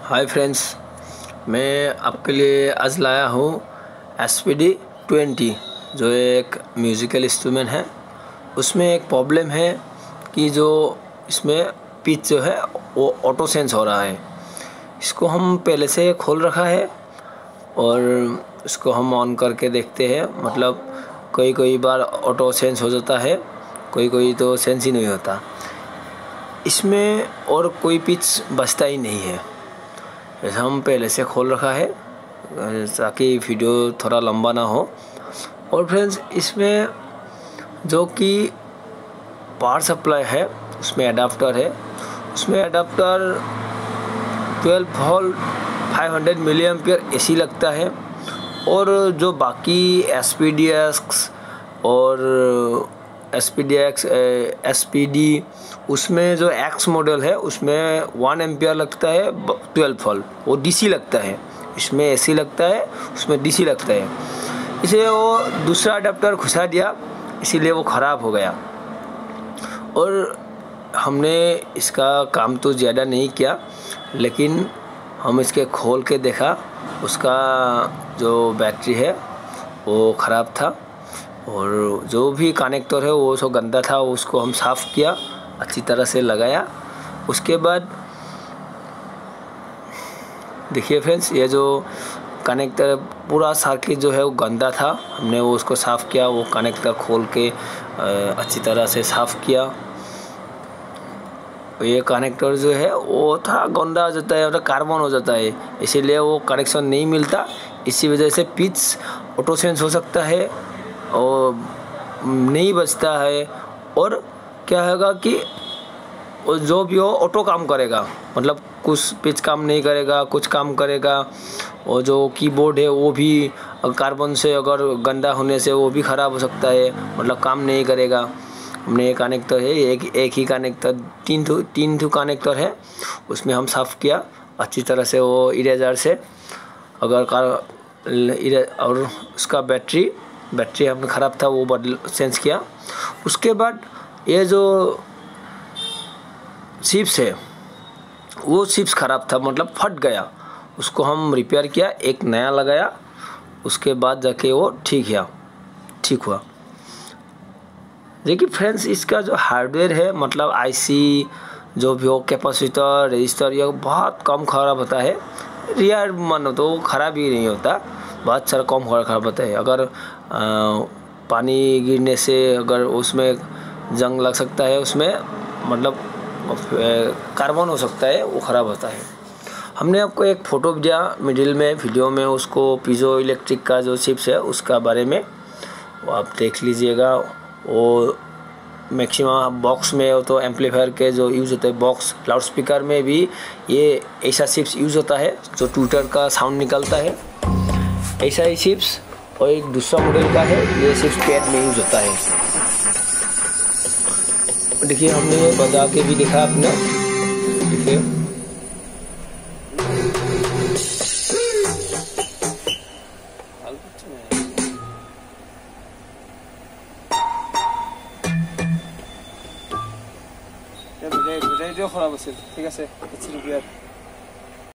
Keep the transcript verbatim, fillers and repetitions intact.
Hi friends, मैं आपके लिए आज लाया हूँ एस पी डी ट्वेंटी जो एक म्यूज़िकल इंस्ट्रूमेंट है। उसमें एक प्रॉब्लम है कि जो इसमें पिच जो है वो ऑटो सेंस हो रहा है। इसको हम पहले से खोल रखा है और इसको हम ऑन करके देखते हैं। मतलब कोई कोई बार ऑटो सेंस हो जाता है, कोई कोई तो सेंस ही नहीं होता। इसमें और कोई पिच बचता ही नहीं है। ऐसा हम पहले से खोल रखा है ताकि वीडियो थोड़ा लंबा ना हो। और फ्रेंड्स, इसमें जो कि पावर सप्लाई है उसमें एडाप्टर है। उसमें adapter twelve volt five hundred milli ampere AC लगता है। और जो बाकी एस पी डी एक्स और S P D X S P D उसमें जो एक्स मॉडल है उसमें वन एम्पियर लगता है ट्वेल्व वोल्ट, वो डीसी लगता है। इसमें एसी लगता है, उसमें डीसी लगता है। इसे वो दूसरा अडेप्टर घुसा दिया, इसीलिए वो ख़राब हो गया। और हमने इसका काम तो ज़्यादा नहीं किया, लेकिन हम इसके खोल के देखा, उसका जो बैटरी है वो ख़राब था और जो भी कनेक्टर है वो सो गंदा था। उसको हम साफ़ किया, अच्छी तरह से लगाया। उसके बाद देखिए फ्रेंड्स, ये जो कनेक्टर पूरा सर्किट जो है वो गंदा था। हमने वो उसको साफ़ किया, वो कनेक्टर खोल के अच्छी तरह से साफ़ किया। ये कनेक्टर जो है वो था गंदा हो जाता है, मतलब कार्बन हो जाता है, इसीलिए वो कनेक्शन नहीं मिलता। इसी वजह से पिच ऑटो सेंस हो सकता है और नहीं बचता है। और क्या होगा कि जो भी हो ऑटो काम करेगा, मतलब कुछ पिच काम नहीं करेगा, कुछ काम करेगा। और जो कीबोर्ड है वो भी कार्बन से अगर गंदा होने से वो भी ख़राब हो सकता है, मतलब काम नहीं करेगा। हमने एक कनेक्टर है, एक एक ही कनेक्टर, तीन थू तीन थू कनेक्टर है, उसमें हम साफ़ किया अच्छी तरह से वो इरेजर से। अगर कार इरे और उसका बैटरी बैटरी हमने ख़राब था, वो बदल चेंज किया। उसके बाद ये जो चिप्स है वो चिप्स ख़राब था, मतलब फट गया। उसको हम रिपेयर किया, एक नया लगाया। उसके बाद जाके वो ठीक है ठीक हुआ। देखिए फ्रेंड्स, इसका जो हार्डवेयर है, मतलब आईसी जो भी हो, कैपेसिटर, रजिस्टर, ये बहुत कम ख़राब होता है। रियर मानो तो ख़राब ही नहीं होता, बहुत सारा कम ख़राब होता है। अगर आ, पानी गिरने से अगर उसमें जंग लग सकता है, उसमें मतलब कार्बन हो सकता है, वो ख़राब होता है। हमने आपको एक फ़ोटो दिया मिडिल में वीडियो में, उसको पीजो इलेक्ट्रिक का जो चिप्स है उसका बारे में वो आप देख लीजिएगा। वो मैक्सिमम बॉक्स में हो तो एम्पलीफायर के जो यूज़ होते हैं, बॉक्स लाउड स्पीकर में भी ये ऐसा चिप्स यूज़ होता है जो ट्विटर का साउंड निकलता है, ऐसा ही चिप्स। और एक दूसरा मॉडल का है, ये चिप्स पैड में यूज़ होता है। देखिए हमने ये बजा के भी दिखा आपने, देखिए রেডিও খারাপ আছে, ঠিক আছে।